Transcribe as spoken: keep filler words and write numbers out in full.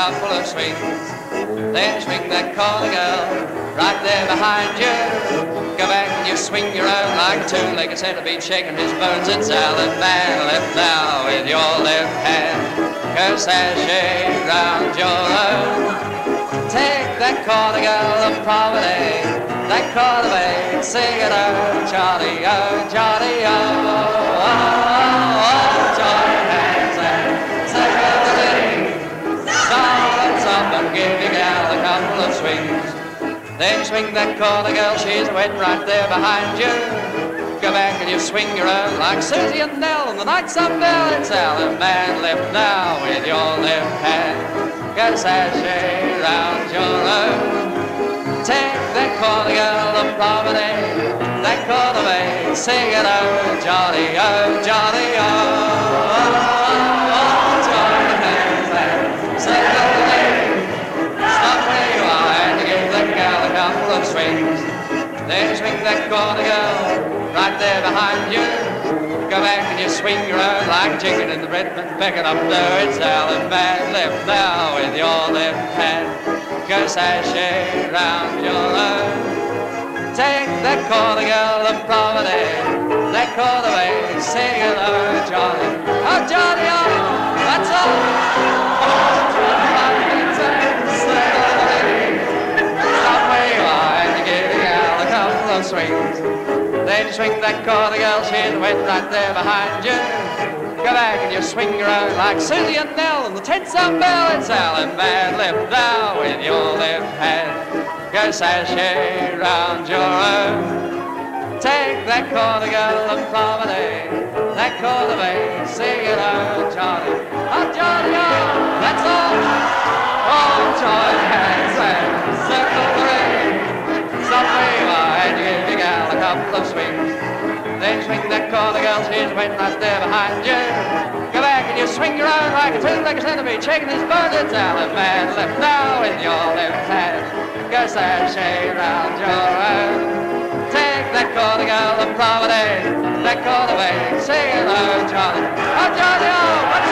couple of swings. Then swing that corner, girl, right there behind you. Go back and you swing your own like a two-legged centipede shaking his bones. It's Alan Man left now with your left hand. Go sashay round your own. Take that corner, girl, and promenade that corner way. Sing it, oh, Johnny, oh, Johnny, oh, oh, oh, oh. Join your hands and sing it to me. Start up and give your gal a couple of swings. Then swing that corner, girl, she's waiting right there behind you. Go back and you swing your own like Susie and Nell and the Knights of Bell. It's Alan Man left now with your left hand. Go sashay round your own. Take that corner, girl, and promenade that corner way. Sing it, oh, Johnny, oh, Johnny, oh, oh, oh, oh. Join the hands and sing it to me. Stop where you are and you give that gal a couple of swings. Then swing that corner, girl, right there behind you. Go back and you swing your own like chicken in the bread and picking up dough. It's Alan Man left now with your left hand. Go sashay round your own. Take that corner, girl, and promenade that corner way. Sing it, oh, Johnny, oh, Johnny, oh, that's all. Oh, Johnny, stop where you are and you give the gal a couple of swings. Then swing that corner, girl, she's waiting right there behind you. Go back and you swing your own like Susie and Nell and the Tents of Bell. It's Alan Man left now with your left hand. Go sashay round your own. Take that corner, girl, and promenade that corner way. Sing it, oh, Johnny, oh, Johnny, oh, that's all. Oh, join hands and circle the ring. Stop where you are and you give your gal a couple of swings. Then swing that corner, girl, she's waiting right there behind you. Go back and you swing your own like a two-legged centipede shaking his bones. It's Alan Man left now with your left hand. Go sashay round your own. Take that corner, girl, and promenade that corner way. Sing it, oh, Johnny, oh, Johnny, oh, what's